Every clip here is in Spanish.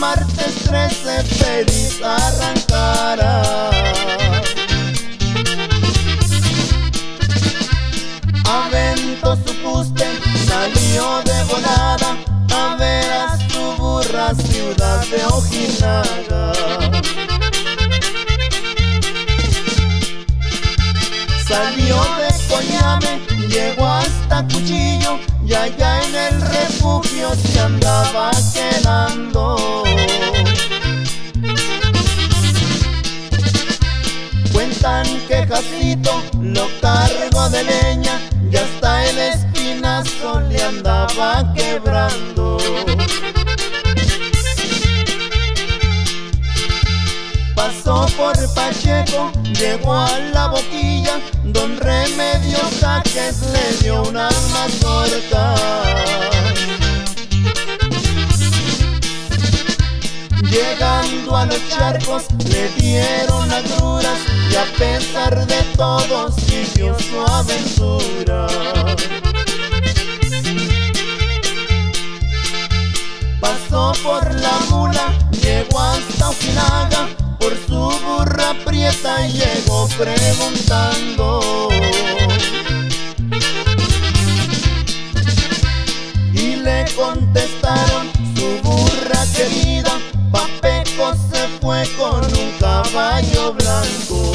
martes 13 feliz arrancara. Aventó su fuste, salió de volada a ver a su burra, ciudad de Ojinaga. Salió de Coñame, llegó hasta Cuchillo y allá en el refugio se andaba quedando. Cuentan que Jacito lo cargó de leña y hasta el espinazo le andaba quebrando. Pasó por Pacheco, llegó a la Boquilla, don Remedios Jaques le dio una mazorca. Llegando a los charcos le dieron agruras y a pesar de todo siguió su aventura. Pasó por la Mula, llegó hasta Ojinaga, por su burra prieta llegó preguntando. Y le contestaron: su burra querida, Papeco se fue con un caballo blanco.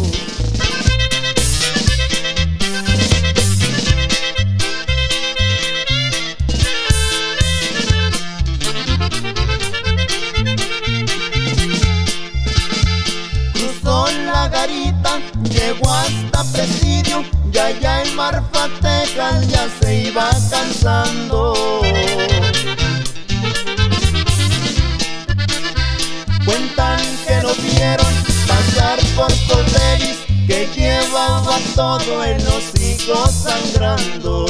Cruzó la garita, llegó hasta Presidio y allá en Marfatecas ya se iba cansando. Cuentan que lo vieron pasar por Cordelis, que llevaba todo el hocico sangrando.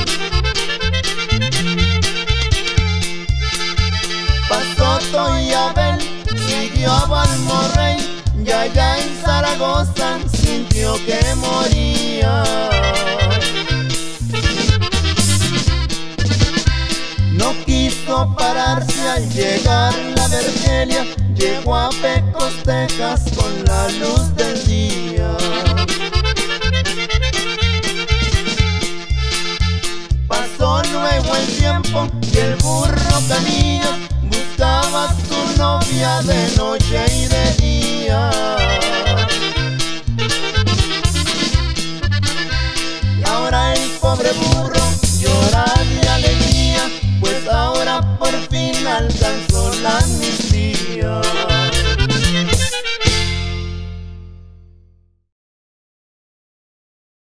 Pasó Toyabel, siguió a Balmorrey y allá en Zaragoza sintió que moría. No quiso pararse al llegar la Vergelia, llegó a Pecos, Texas con la luz del día. Pasó luego el tiempo y el burro Canillas buscaba a su novia de noche y de día.